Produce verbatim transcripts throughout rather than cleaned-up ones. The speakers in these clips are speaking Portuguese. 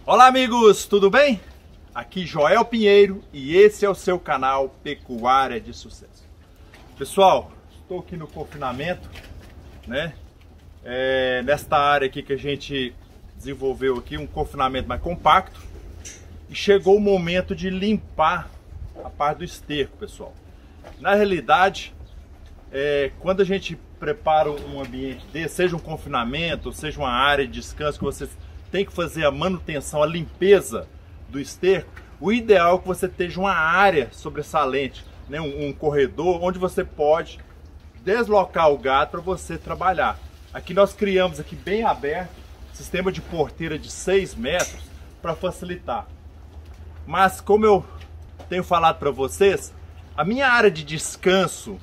Olá amigos, tudo bem? Aqui Joel Pinheiro e esse é o seu canal Pecuária de Sucesso. Pessoal, estou aqui no confinamento, né? É, nesta área aqui que a gente desenvolveu aqui um confinamento mais compacto e chegou o momento de limpar a parte do esterco, pessoal. Na realidade, é, quando a gente prepara um ambiente desse, seja um confinamento, seja uma área de descanso que vocês tem que fazer a manutenção, a limpeza do esterco, o ideal é que você tenha uma área sobressalente, né? um, um corredor onde você pode deslocar o gado para você trabalhar. Aqui nós criamos aqui bem aberto, sistema de porteira de seis metros para facilitar. Mas como eu tenho falado para vocês, a minha área de descanso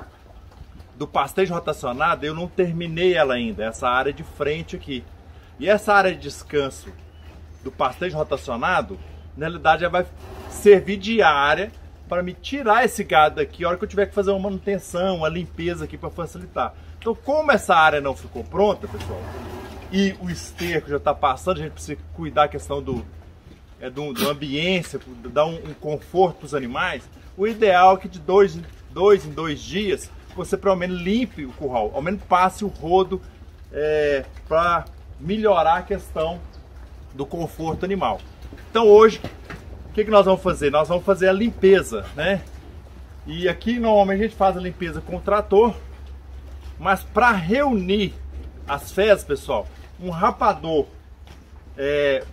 do pastejo rotacionado, eu não terminei ela ainda, essa área de frente aqui. E essa área de descanso do pastejo rotacionado, na realidade, já vai servir de área para me tirar esse gado daqui a hora que eu tiver que fazer uma manutenção, uma limpeza aqui para facilitar. Então, como essa área não ficou pronta, pessoal, e o esterco já está passando, a gente precisa cuidar da questão do, é, do, do ambiente, dar um, um conforto para os animais, o ideal é que de dois, dois em dois dias você pelo menos limpe o curral, ao menos passe o rodo é, para melhorar a questão do conforto animal. Então hoje, o que, que nós vamos fazer? Nós vamos fazer a limpeza, né? E aqui normalmente a gente faz a limpeza com o trator, mas para reunir as fezes, pessoal, um rapador é,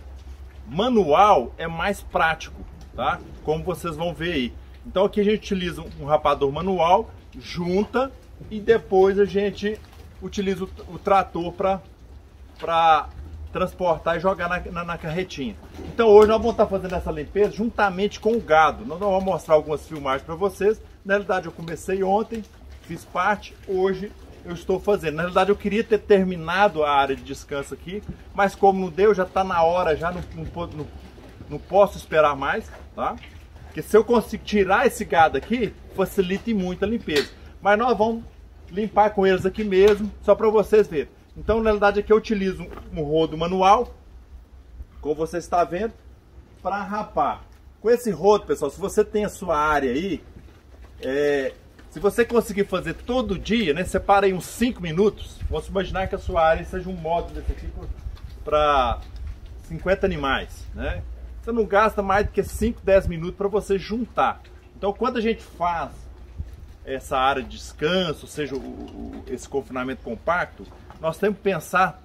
manual é mais prático, tá? Como vocês vão ver aí. Então aqui a gente utiliza um rapador manual, junta e depois a gente utiliza o, o trator para para transportar e jogar na, na, na carretinha. Então hoje nós vamos estar fazendo essa limpeza juntamente com o gado. Nós vamos mostrar algumas filmagens para vocês. Na realidade eu comecei ontem, fiz parte, hoje eu estou fazendo. Na realidade eu queria ter terminado a área de descanso aqui, mas como não deu, já está na hora, já não, não, não, não posso esperar mais, tá? Porque se eu conseguir tirar esse gado aqui, facilita muito a limpeza. Mas nós vamos limpar com eles aqui mesmo, só para vocês verem. Então, na realidade, aqui eu utilizo um rodo manual, como você está vendo, para rapar. Com esse rodo, pessoal, se você tem a sua área aí, é, se você conseguir fazer todo dia, né, separa aí uns cinco minutos, vamos imaginar que a sua área seja um módulo desse aqui para cinquenta animais, né? Você não gasta mais do que cinco, dez minutos para você juntar. Então, quando a gente faz essa área de descanso, seja o, o, esse confinamento compacto, nós temos que pensar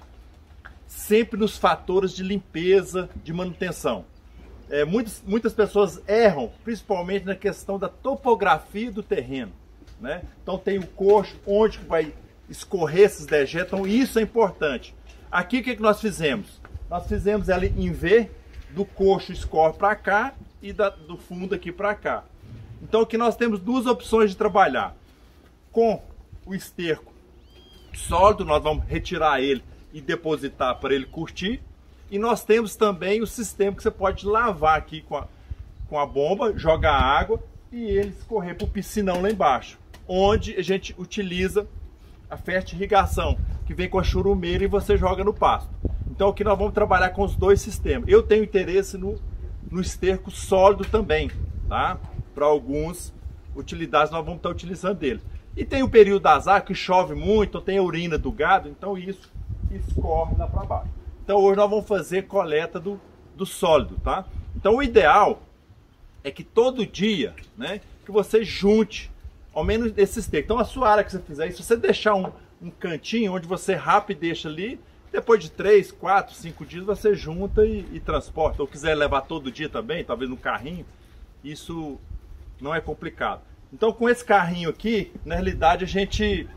sempre nos fatores de limpeza, de manutenção. É, muitas, muitas pessoas erram, principalmente na questão da topografia do terreno, né? Então tem o coxo, onde vai escorrer esses dejetos, então isso é importante. Aqui o que, que nós fizemos? Nós fizemos ela em V, do coxo escorre para cá e da, do fundo aqui para cá. Então aqui nós temos duas opções de trabalhar. Com o esterco sólido, nós vamos retirar ele e depositar para ele curtir. E nós temos também o sistema que você pode lavar aqui com a, com a bomba, jogar água e ele escorrer para o piscinão lá embaixo, onde a gente utiliza a fertirrigação, que vem com a churumeira e você joga no pasto. Então aqui nós vamos trabalhar com os dois sistemas. Eu tenho interesse no, no esterco sólido também, tá? Para algumas utilidades nós vamos estar utilizando dele. E tem o período das águas que chove muito, então tem a urina do gado, então isso escorre lá para baixo. Então hoje nós vamos fazer coleta do, do sólido, tá? Então o ideal é que todo dia, né, que você junte ao menos esse esterco. Então a sua área que você fizer, se você deixar um, um cantinho onde você rapa e deixa ali, depois de três, quatro, cinco dias você junta e, e transporta. Ou quiser levar todo dia também, talvez no carrinho, isso não é complicado. Então com esse carrinho aqui, na realidade a gente...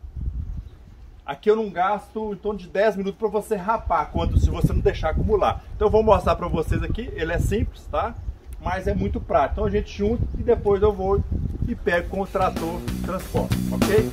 Aqui eu não gasto em torno de dez minutos para você rapar, quando, se você não deixar acumular. Então eu vou mostrar para vocês aqui, ele é simples, tá? Mas é muito prático. Então a gente junta e depois eu vou e pego com o trator e transporto, ok?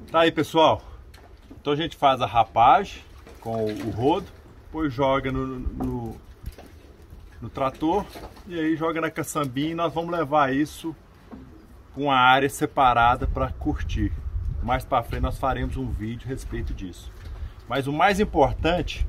Tá aí, pessoal. Então a gente faz a rapagem com o rodo, depois joga no, no, no trator e aí joga na caçambinha e nós vamos levar isso para uma área separada para curtir. Mais para frente nós faremos um vídeo a respeito disso. Mas o mais importante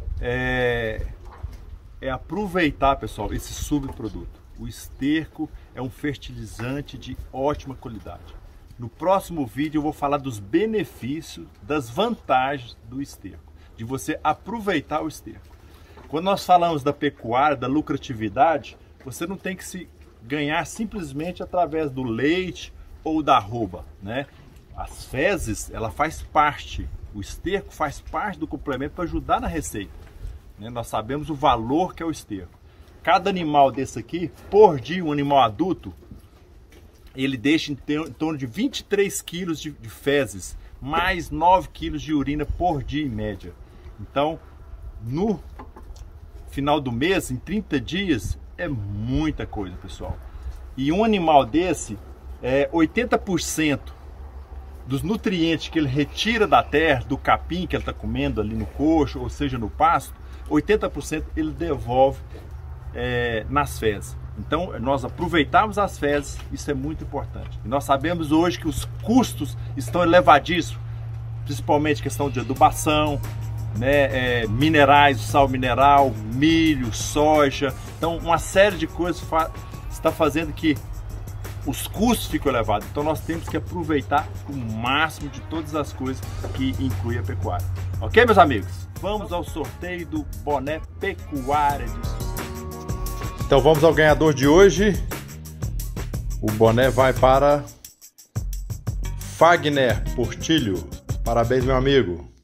é, é aproveitar, pessoal, esse subproduto. O esterco é um fertilizante de ótima qualidade. No próximo vídeo eu vou falar dos benefícios, das vantagens do esterco, de você aproveitar o esterco. Quando nós falamos da pecuária, da lucratividade, você não tem que se ganhar simplesmente através do leite ou da arroba, né? As fezes, ela faz parte, o esterco faz parte do complemento para ajudar na receita, né? Nós sabemos o valor que é o esterco. Cada animal desse aqui, por dia, um animal adulto, ele deixa em torno de vinte e três quilos de, de fezes, mais nove quilos de urina por dia em média. Então, no final do mês, em trinta dias, é muita coisa, pessoal. E um animal desse, é, oitenta por cento dos nutrientes que ele retira da terra, do capim que ele está comendo ali no coxo, ou seja, no pasto, oitenta por cento ele devolve é, nas fezes. Então, nós aproveitarmos as fezes, isso é muito importante. E nós sabemos hoje que os custos estão elevadíssimos, principalmente questão de adubação, né, é, minerais, sal mineral, milho, soja. Então, uma série de coisas fa está fazendo que os custos fiquem elevados. Então, nós temos que aproveitar o máximo de todas as coisas que inclui a pecuária. Ok, meus amigos? Vamos ao sorteio do boné Pecuária de Sucesso. Então vamos ao ganhador de hoje. O boné vai para Fagner Portilho. Parabéns, meu amigo.